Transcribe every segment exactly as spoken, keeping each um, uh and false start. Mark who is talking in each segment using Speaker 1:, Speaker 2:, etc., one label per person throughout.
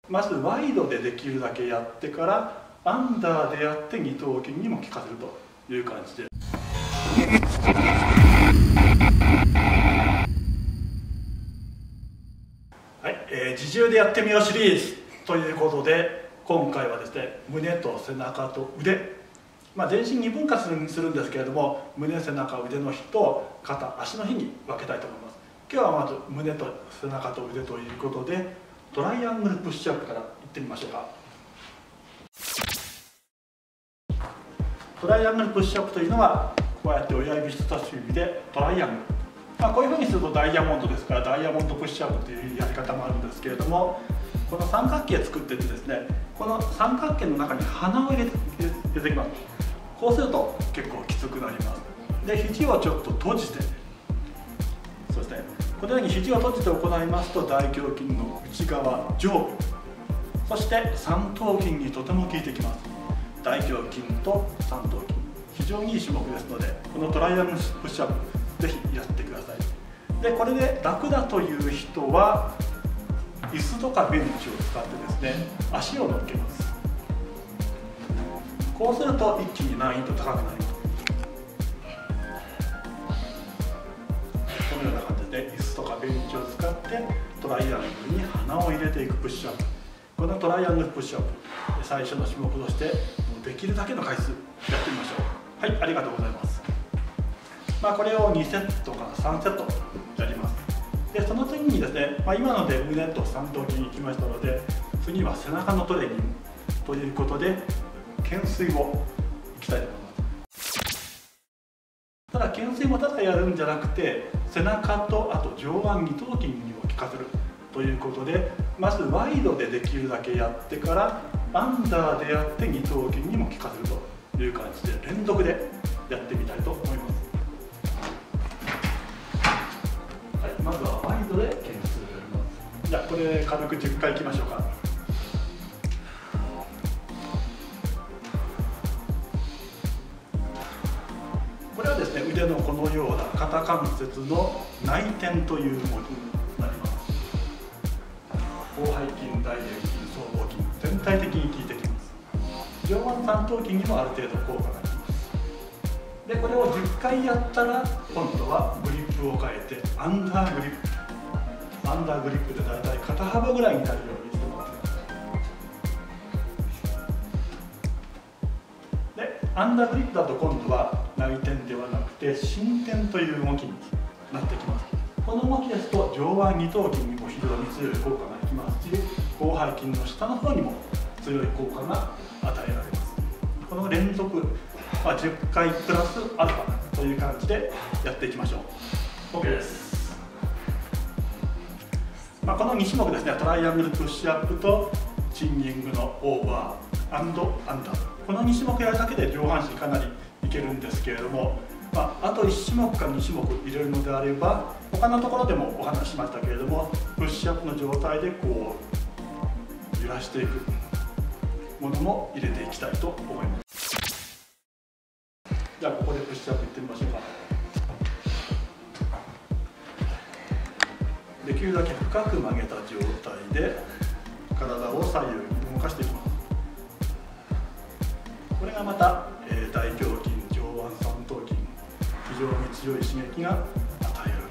Speaker 1: まずワイドでできるだけやってからアンダーでやって二頭筋にも効かせるという感じで。はい、えー、自重でやってみようシリーズということで、今回はですね、胸と背中と腕、まあ、全身に分割にするんですけれども、胸、背中、腕の日と肩、足の日に分けたいと思います。今日はまず胸と背中と腕ということで、トライアングルプッシュアップからいってみましょうか。トライアングルプッシュアップというのは、こうやって親指人差し指でトライアングル、まあ、こういうふうにするとダイヤモンドですから、ダイヤモンドプッシュアップというやり方もあるんですけれども、この三角形作っていってですね、この三角形の中に鼻を入れて出てきます。こうすると結構きつくなります。で、肘をちょっと閉じて、そうですね、このように肘を閉じて行いますと、大胸筋の内側上部、そして三頭筋にとても効いてきます。大胸筋と三頭筋、非常にいい種目ですので、このトライアングルプッシュアップぜひやってください。で、これで楽だという人は椅子とかベンチを使ってですね、足を乗っけます。こうすると一気に難易度高くなります。このような感じで椅子とかベンチを使ってトライアングルに鼻を入れていくプッシュアップ、このトライアングルプッシュアップ、最初の種目としてできるだけの回数やってみましょう。はい、ありがとうございます。まあ、これをにセットからさんセットやります。で、その次にですね、まあ、今ので胸と三頭筋に行きましたので、次は背中のトレーニングということで、懸垂をいきたいと思います。ただ懸垂もただやるんじゃなくて、背中とあと上腕二頭筋にも効かせるということで、まずワイドでできるだけやってからアンダーでやって二頭筋にも効かせるという感じで連続でやってみたいと思います。はい、まずはワイドで懸垂をやります。じゃあこれ軽くじゅっかいいきましょうか。これはですね、腕のこのような肩関節の内転という動きになります。広背筋、大臀筋、僧帽筋、全体的に効いてきます。上腕三頭筋にもある程度効果があります。で、これをじゅっかいやったら、今度はグリップを変えてアンダーグリップ、アンダーグリップでだいたい肩幅ぐらいになるようにしてもらってください。で、アンダーグリップだと今度は内転ではなくて伸展という動きになってきます。この動きですと上腕二頭筋にも非常に強い効果がいきますし、広背筋の下の方にも強い効果が与えられます。この連続、まあ、じゅっかいプラスアルファという感じでやっていきましょう。 OK です。まあ、このに種目ですね、トライアングルプッシュアップとチンニングのオーバーアンドアンダー、このに種目やるだけで上半身かなりいけるんですけれども、まあ、あといち種目かに種目入れるのであれば、他のところでもお話ししましたけれども、プッシュアップの状態でこう揺らしていくものも入れていきたいと思います。じゃあここでプッシュアップいってみましょうか。できるだけ深く曲げた状態で体を左右に動かしていきます。これがまた、えー、大胸筋、上腕三頭筋、非常に強い刺激が与えられる。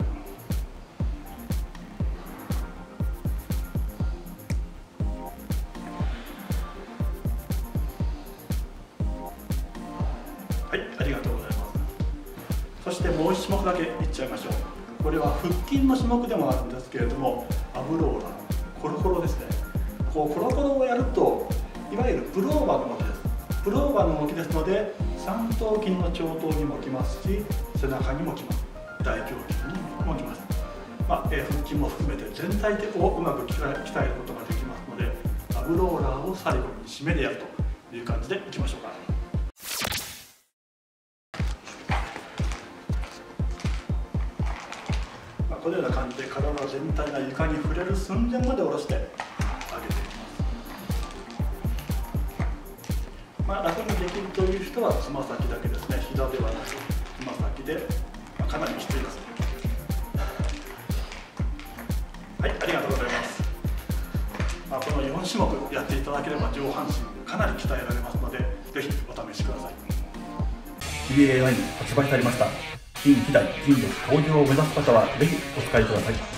Speaker 1: はい、ありがとうございます。そしてもういち種目だけいっちゃいましょう。これは腹筋の種目でもあるんですけれども、アブローラー、コロコロですね。こうコロコロをやると、いわゆるプローバーの動きです。プローバーの動きですので、三頭筋の長頭にもきますし、背中にもきます。大胸筋にもきます。まあ、えー、腹筋も含めて全体をうまく鍛えることができますので、アブローラーを最後に締めでやるという感じでいきましょうか。このような感じで体全体が床に触れる寸前まで下ろして上げていきます。まあ、楽にできるという人はつま先だけですね。膝ではなくつま先で、まあ、かなりきついです。はい、ありがとうございます。まあ、このよん種目やっていただければ上半身かなり鍛えられますので、ぜひお試しください。
Speaker 2: ティーエーアイ に発売されました筋肥大筋力向上を目指す方はぜひお使いください。